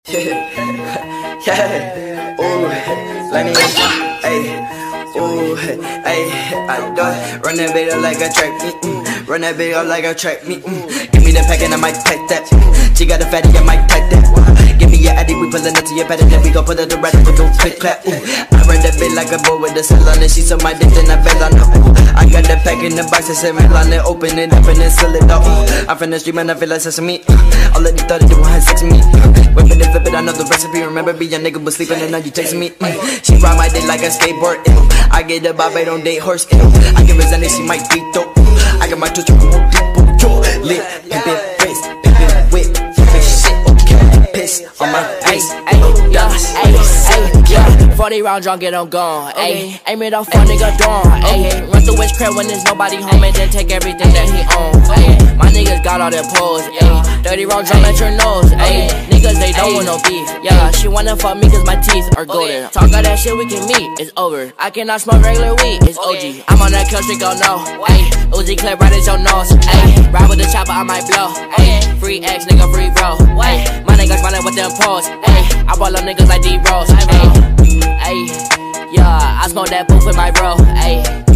Yeah, ooh, let me, ayy, ooh, ayy, I do it. Run that bitch up like a track meet, run that bitch up like a track meet, Give me the pack and I might pack that. She got a fatty, I might pack that. Give me your addy, we pullin' up to your paddock, then we gon' put her to rattle with no click clap. I run that bitch like a boy with a cell on it. She suck my dick, then I fell on her. I got that pack in the box, I said, man, on it, open it up and then seal it off. I'm from the street, man, I feel like sesame. All of these thought they want sex with me. Whippin' and flip it, I know the recipe. Remember me, your nigga was sleeping and now you chasing me. She ride my dick like a skateboard. I get the bob, don't date horse. I give her Zanny, she might be dope. I got my twist, lit, pimpin' face, pimpin' whip, pimpin' shit, okay, piss on my face. Yeah, 40 round drunk, get on gone. Ayy, aim it off a nigga dawn. Ayy, run through his crib when there's nobody home and then take everything that he owns. Ayy, my niggas got all their pose. Ayy, 30 round drunk at your nose. Ayy, niggas they don't want no beef. Yeah, she wanna fuck me cause my teeth are golden. Talk all that shit, we can meet, it's over. I cannot smoke regular weed, it's OG. I'm on that kill streak, oh no. Ayy, Uzi clip right at your nose. Ayy, ride with the chopper, I might blow. Ayy, free X, nigga, free bro. Ayy, my niggas running with them pros. Ayy, I ball up niggas like D-Rose. Ayy, yeah, I smoke that booth with my bro. Ayy.